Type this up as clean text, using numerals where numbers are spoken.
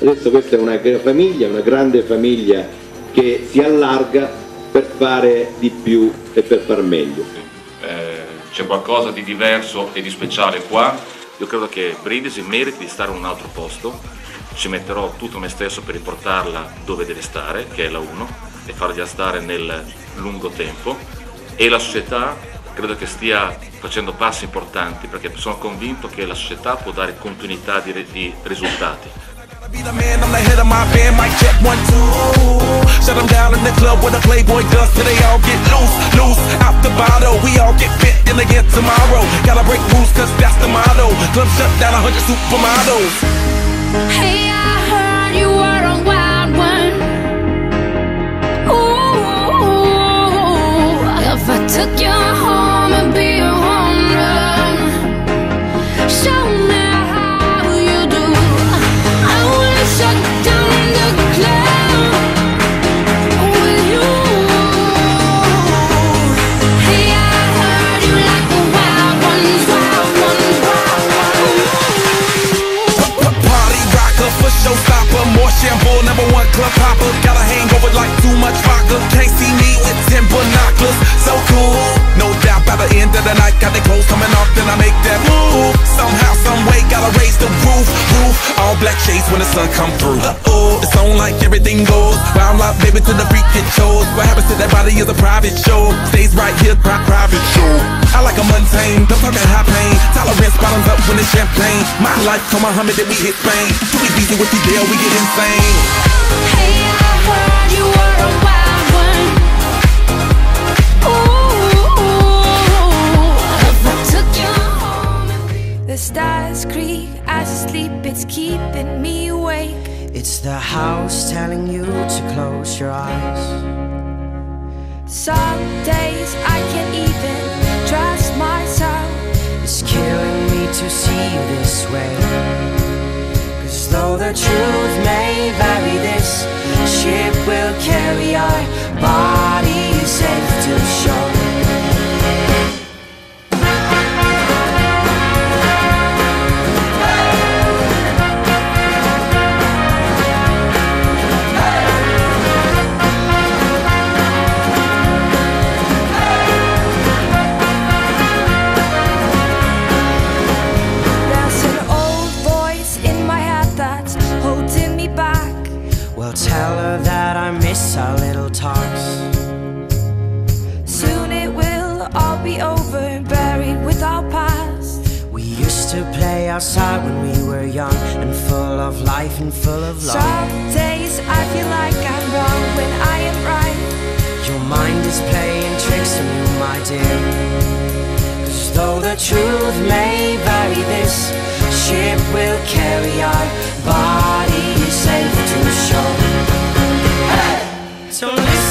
Adesso questa è una famiglia, una grande famiglia che si allarga per fare di più e per far meglio. C'è qualcosa di diverso e di speciale qua. Io credo che Brindisi meriti di stare in un altro posto. Ci metterò tutto me stesso per riportarla dove deve stare, che è la 1, e farla stare nel lungo tempo. E la società credo che stia facendo passi importanti, perché sono convinto che la società può dare continuità di risultati. Be the man, I'm the head of my band, mic check 1, 2. Shut them down in the club where the Playboy does till they all get loose out the bottle. We all get fit in again tomorrow. Gotta break rules cause that's the motto. Club shut down 100 supermodels. Hey, I heard you were a wild one. Ooh, if I took you home and be a home run, show me how you do. I wanna shut down the club with you. Hey, I heard you like the wild ones, wild ones, wild ones. Party rocker for showstopper, more shampoo, #1 club hopper. Got a hangover like too much vodka. Can't see me with 10 binoculars. So cool, no doubt by the end of the night, got the clothes coming off, then I make that move. Somehow, some way, gotta raise the roof. All black shades when the sun come through. It's on like everything goes. Wild out, baby, to the freak it shows. What happens to that body is a private show. Stays right here, private show. I like a mundane, don't talk high pain. Tolerance bottoms up when it's champagne. My life, come Muhammad, then we hit Spain. Too easy with the deal, we get insane. Hey, I heard you were a wild one. Ooh, if I took you home. The stars creak as I sleep, it's keeping me awake. It's the house telling you to close your eyes. Some days I can't even trust myself. It's killing me to see you this way. 'Cause though the truth may vary, this ship will carry our bodies safe to shore. Tell her that I miss our little talks. Soon it will all be over, buried with our past. We used to play outside when we were young, and full of life and full of love. Some days I feel like I'm wrong when I am right. Your mind is playing tricks on you, my dear. 'Cause though the truth may vary, this ship will carry our bodies safe to shore. Hey! So listen.